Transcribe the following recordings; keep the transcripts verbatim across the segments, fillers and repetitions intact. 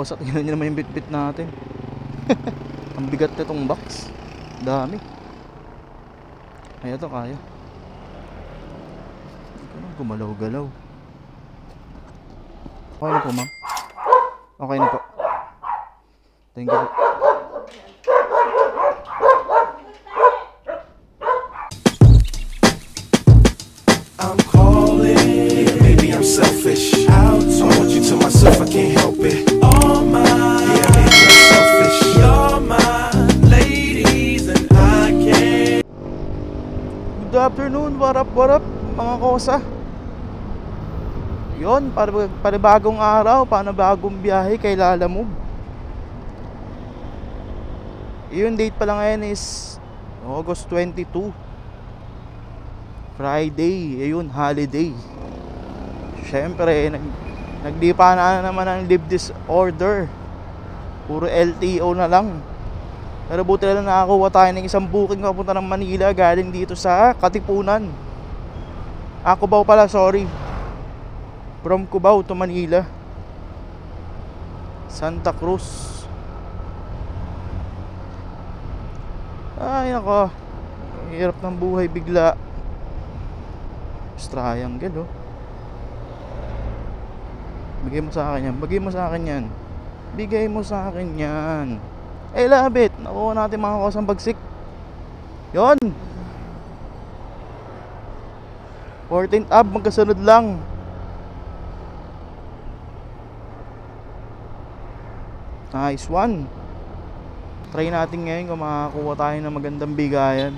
kakosa, tingnan nyo naman yung bit-bit natin. Ang bigat na itong box. Dami. Ay, ito kaya. Hindi ko lang gumalaw-galaw. Okay na po, ma'am. Okay na po. Thank you po. I'm calling, maybe I'm selfish. Out, I want you to myself, I can't help it. All mine, yeah, maybe I'm selfish. You're my ladies and I can't. Good afternoon, what up, what up, mga kosa. Yun, para, para bagong araw, para bagong biyahe kay Lalamove. Yung date pala ngayon is August twenty-two, Friday, ayun, holiday. Syempre, nag, nagdipa na naman ang leave disorder. Puro L T O na lang. Pero buti na lang nakakuha tayo ng isang booking papunta ng Manila galing dito sa Katipunan. Ah, Cubao pala, sorry. From Cubao to Manila. Santa Cruz. Ay, nako. Hirap ng buhay bigla. Triangle, oh. Bigay mo sa akin yan. Bigay mo sa akin yan. Bigay mo sa akin yan. Eh, labit. Nakuha natin mga kosang bagsik. Yon. fourteenth ab, magkasunod lang. Nice one. Try natin ngayon kung makakuha tayo ng magandang bigayan.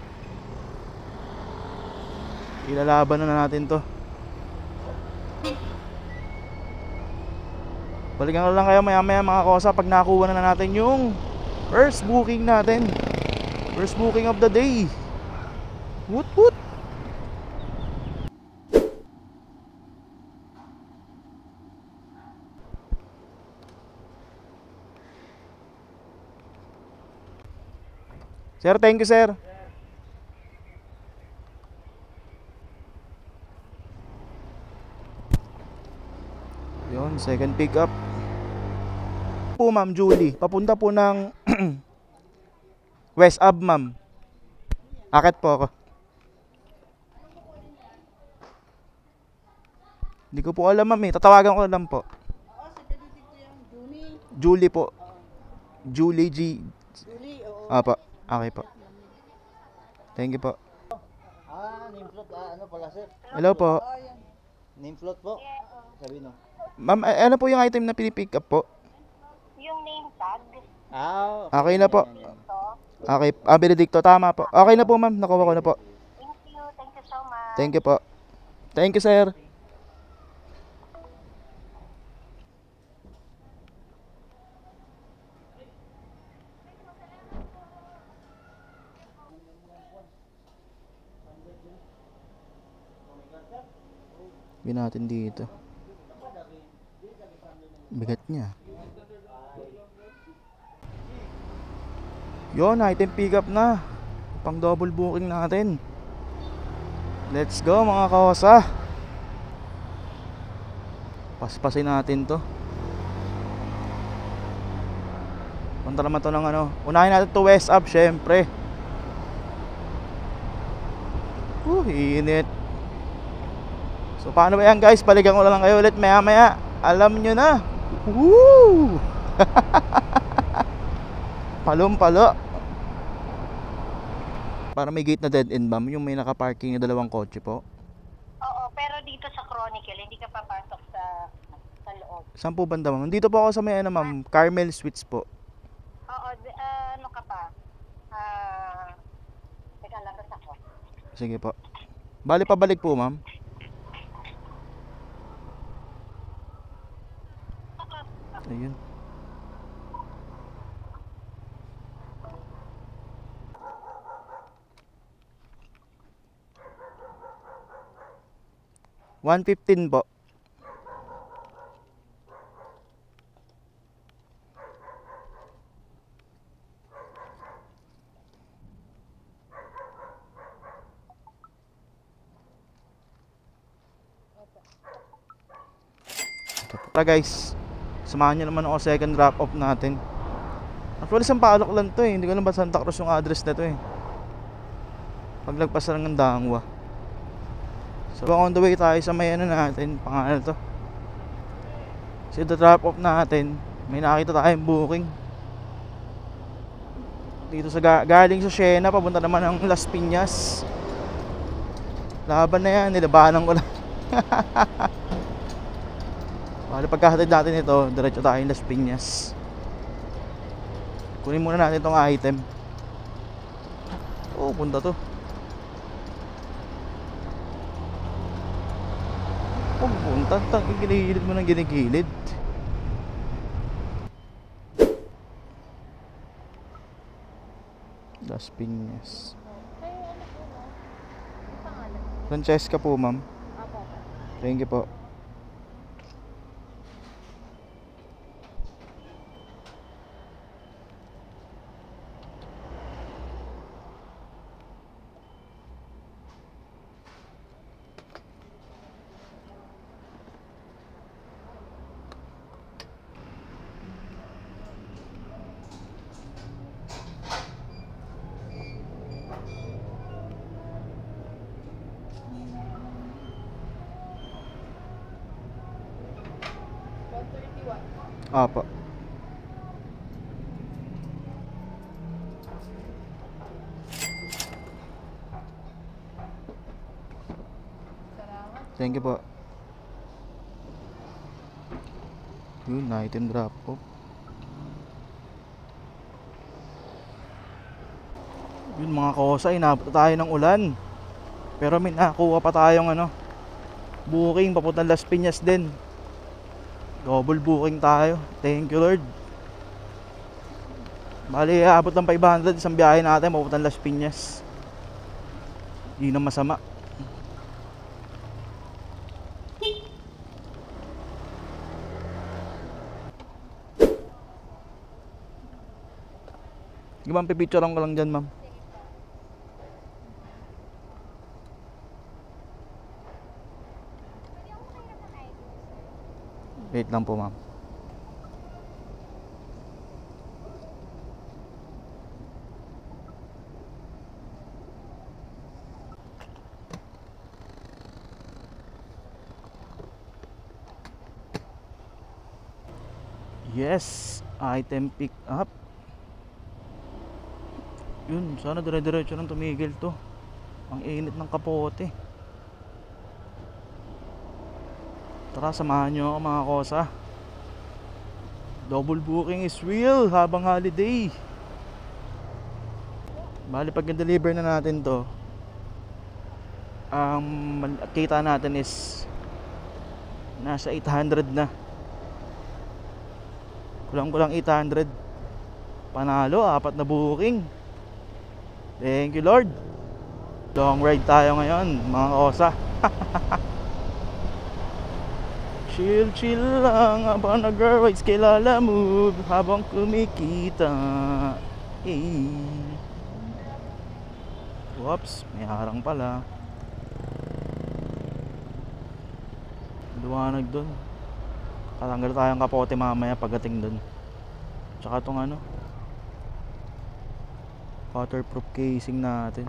Ilalaban na natin to. Balikan ko lang kayo maya maya mga kosa pag nakuha na natin yung first booking natin. First booking of the day. Woot woot. Sir, thank you sir. Yun, second pick up. Po ma'am Julie, papunta po ng West Ab ma'am. Akit po ako. Hindi ko po alam ma'am eh, tatawagan ko lang po. Julie po. Julie G. Julie, oo. Apa, okay po. Thank you po. Ah, name float, ah, ano pala sir? Hello po. Name float po? Sabi no. Ma'am, a- ano po yung item na pinipick up po? Yung name tag. Ah, Okay na po. yan, yan, yan. Okay, ah, Benedicto, tama po. Okay na po ma'am, nakuha ko na po. Thank you. Thank you so much. Thank you po. Thank you sir. Gawin natin dito. Bigat niya. Yon, item pick up na. Pang double booking natin. Let's go mga kaosa. Paspasin natin to. Punta naman to ng ano. Unahin natin to West Up syempre. Uh, init. So paano ba yan guys? Balikan ko na lang kayo ulit maya maya. Alam nyo na. Woo! Palong palo. Para may gate na dead end ma'am. Yung may nakaparking na dalawang kotse po. Oo, pero dito sa Chronicle, hindi ka papasok sa sa loob. Saan po banda ma'am? Dito po ako sa may ano ma'am, Carmel Suites po. Oo, d- ah, ano ka pa? Ah, teka lang, basta ko. Sige po. Bali pabalik po ma'am. Ayun. one fifteen po. Tara guys. Samahan nyo naman ako second drop off natin. Actually Sampaloc lang to eh. Hindi ko alam ba Santa Cruz yung address na to eh. Paglagpas lang ng Dangwa. So on the way tayo sa may ano natin, pangalan to. So the drop off natin, may nakita tayong booking. Dito sa galing sa Siena, papunta naman ng Las Piñas. Laban na yan, nilabanan ko lang. Bale pagkahatid natin ito, diretso tayo ng Las Piñas. Kunin muna natin itong item. Oh, punta to. Oh, punta. Ginigilid mo ng ginigilid. Las Piñas. Francesca po, ma'am. Thank you po. Apa. Thank you po. Yun, item drop off. Yun mga kosa, inabot tayo ng ulan. Pero may nakuha pa tayong ano, booking papuntang Las Piñas din. Double booking tayo. Thank you Lord. Bali, abot ng five hundred isang biyahe natin papuntang Las Piñas. Hindi na masama. Sige ma'am, pipicturean ko lang dyan ma'am. Wait lang po ma'am. Yes, item pick up. Yun, sana dire-diretso nang tumigil to. Ang init ng kapote. Tara, samahan nyo ako mga kosa. Double booking is real habang holiday. Bali pag deliver na natin to, ang kita natin is nasa eight hundred na. Kulang-kulang eight hundred. Panalo, apat na booking. Thank you Lord. Long ride tayo ngayon mga kosa. Chill chill lang habang nag-rides kay Lala Move habang kumikita. Eh. Whoops, may harang pala. Luwanag dun. Tatanggal tayong kapote mamaya pagdating dun. Tsaka tong ano, waterproof casing natin.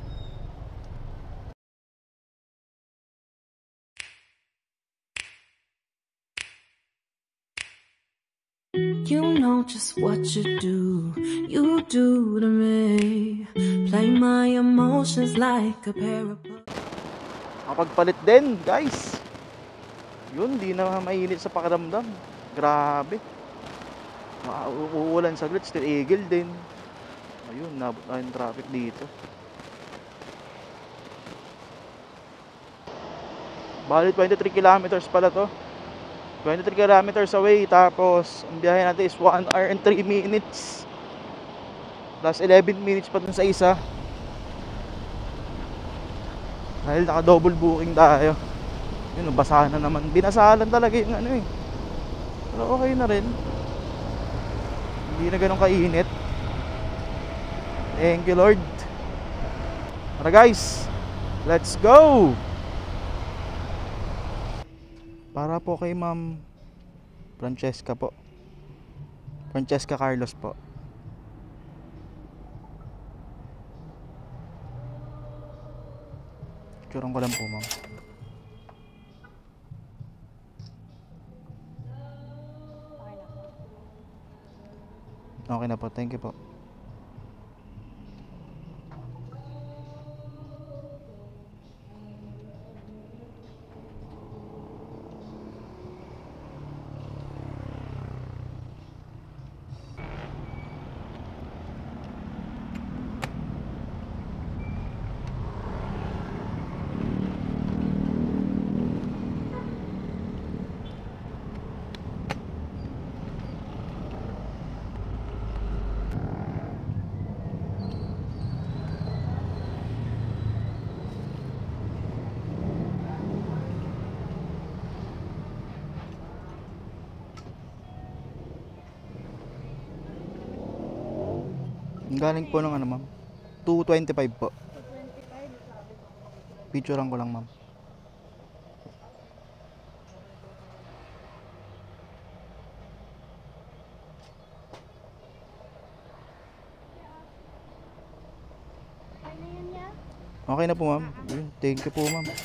You know just what you do, you do to me. Play my emotions like a pair of... Kapagpalit din guys. Yun, di na mainit sa pakiramdam. Grabe. Uulan saglit, still eagle din. Ayun, nabot na yung traffic dito. Bali twenty-three kilometers pala to. twenty-three kilometers away. Tapos ang biyahe natin is one hour and three minutes. Plus eleven minutes pa dun sa isa. Dahil naka double booking tayo. Yun, basahan na naman. Binasahan talaga yung ano eh. Pero okay na rin. Hindi na ganun kainit. Thank you Lord. Tara guys, let's go. Para po kay Ma'am Francesca po. Francesca Carlos po. Picturean ko lang po, ma'am. Okay na po. Thank you po. Ang galing po ng ano, ma'am? two twenty-five po. Picturean ko lang, ma'am. Okay na po, ma'am. Yun, thank you po, ma'am.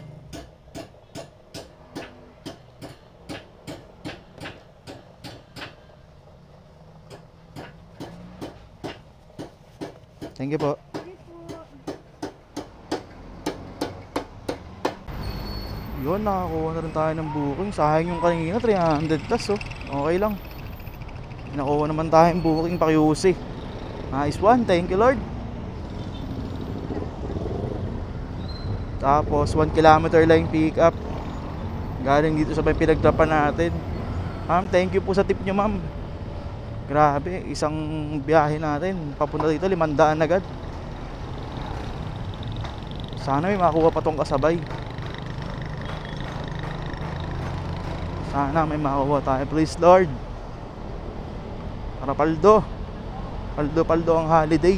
Thank you po. Yun, nakakuha na rin tayo ng booking. Sayang yung kanina, three hundred plus, oh. Okay lang. Nakuha naman tayong booking pa Q C. Nice one, thank you Lord. Tapos one kilometer lang pick up. Galing dito sa may pinagtrapan natin. Ma'am, thank you po sa tip nyo, ma'am. Grabe, isang biyahe natin papunta dito, limandaan agad. Sana may makuha pa tong kasabay. Sana may makuha tayo, please Lord. Para paldo. Paldo, paldo ang holiday.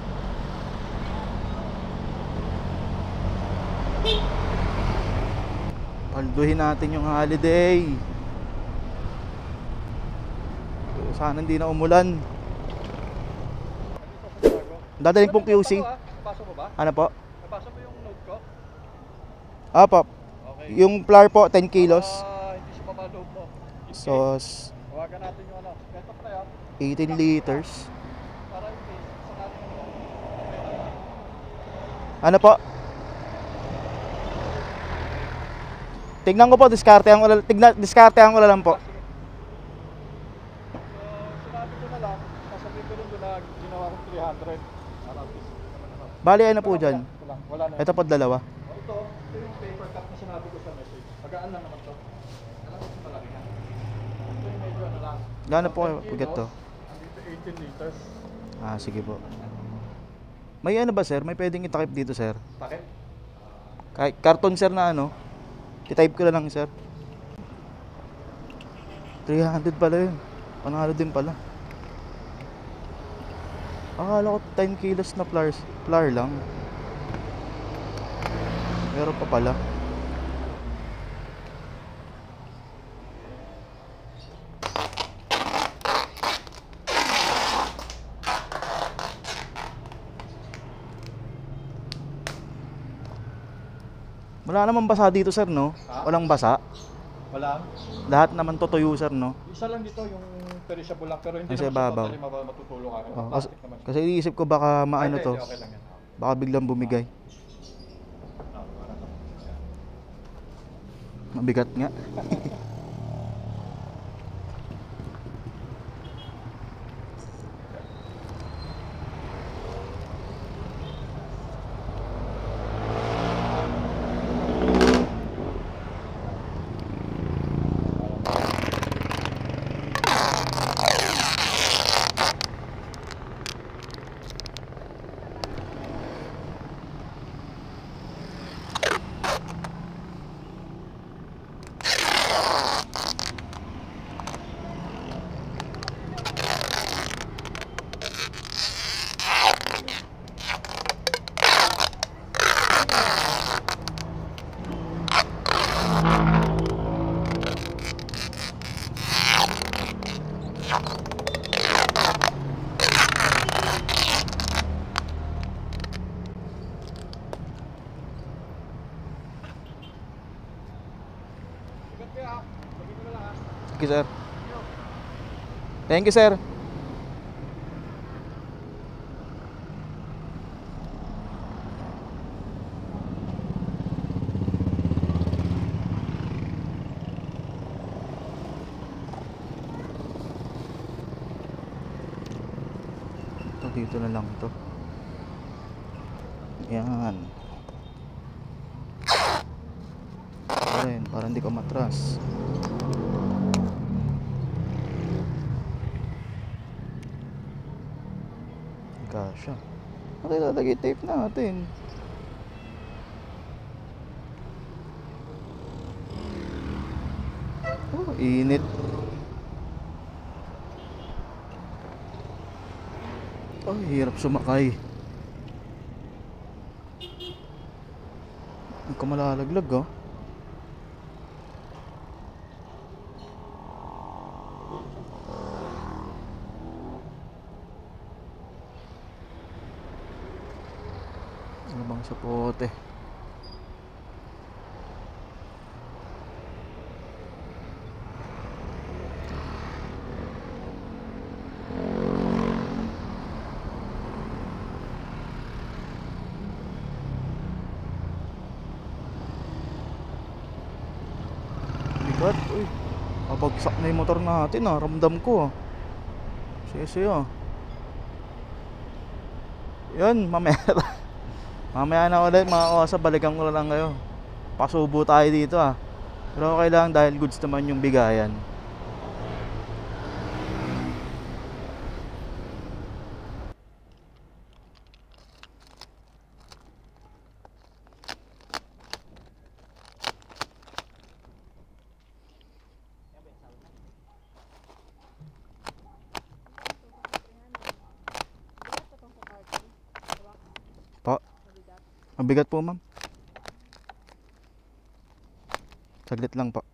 Palduhin natin yung holiday. Sana hindi na umulan. Dadaling pong Q C. Napasok mo ba? Ano po? Napasok mo yung note ko? Apo. Okay. Yung flour po, ten kilos. Ah, hindi siya mamaloob mo. Sauce, Tawagan natin yung ano. Ito pa yan. eighteen liters. Para yung case. Sa natin yung Ano po? Tignan ko po, diskartehan ko lang, tignan, diskartehan ko lang po. So, sinabi ko na lang. Sasabihin ko rin doon na ginawa ko three hundred. Para at least. Bali, ano po dyan? Ito lang. Wala na. Ito po dalawa. Ito, ito yung paper cut na sinabi ko sa message. Magaan lang naman to. Alam ko kung malaki yan. Ito yung medyo ano lang. Gano'n po kayo pugat to? Andito eighteen liters. Ah, sige po. May ano ba sir? May pwedeng itakip dito sir? Takip? Kahit karton sir na ano? I-type ko na lang sir. three hundred pala yun. Panalo din pala. Akala ko ten kilos na flour, flour lang. Meron pa pala. Wala naman basa dito sir, no? Ha? Walang basa. Wala. Lahat naman tutuyo sir, no? Isa lang dito yung perishable lang pero hindi Nasa naman ibabaw. siya totally mab- matutulong ka. Oh, kasi, Plastic naman siya. kasi iniisip ko baka maano Ay, to. hindi, okay lang yan. Baka biglang bumigay. Ah, wala naman. Mabigat nga. Thank you, sir. Thank you, sir. Ito, dito na lang to. Yan. Rin, para hindi ka matras. Kasha. Natin lalagay tape natin. Oh, init. Oh, hirap sumakay. Hindi ka malalaglag, oh. Ano bang sapote? Bigat, uy. Babagsak na yung motor natin, ah. Ramdam ko, ah. Sige, sige, ah. Yun, mamaya. Mamaya na ulit mga kawasa, balikan ko na lang kayo. Pasubo tayo dito, ah. Pero okay lang dahil goods naman yung bigayan. Pa, mabigat po, ma'am. Saglit lang po.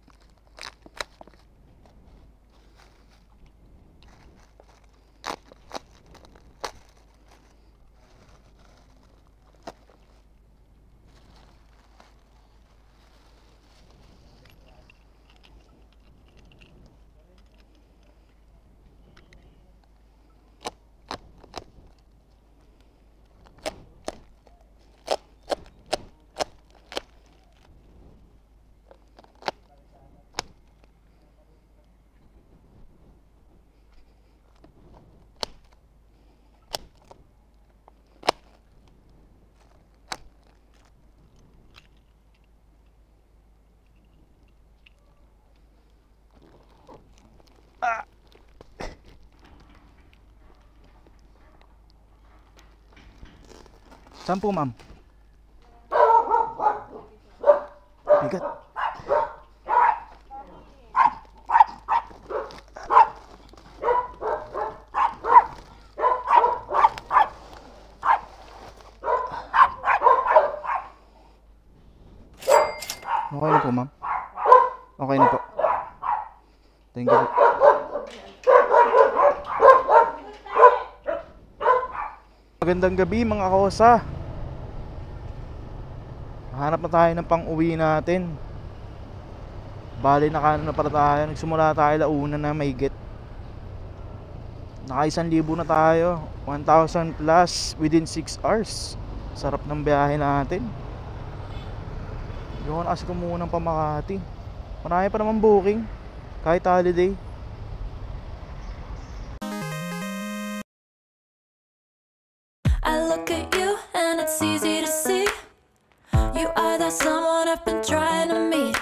Saan po, ma'am? Bigat. Okay na po, ma'am. Okay na po. Thank you po. Magandang gabi mga kaosa. Hanap na tayo ng pang-uwi natin. Bali nakano na pala tayo. Nagsimula tayo launa na may get. Naka isang libo na tayo. one thousand plus within six hours. Sarap ng biyahe natin. Yung kasi kumuha ng pamakati. Marami pa naman booking. Kahit holiday. I look at you and it's easy to see you are that someone I've been trying to meet.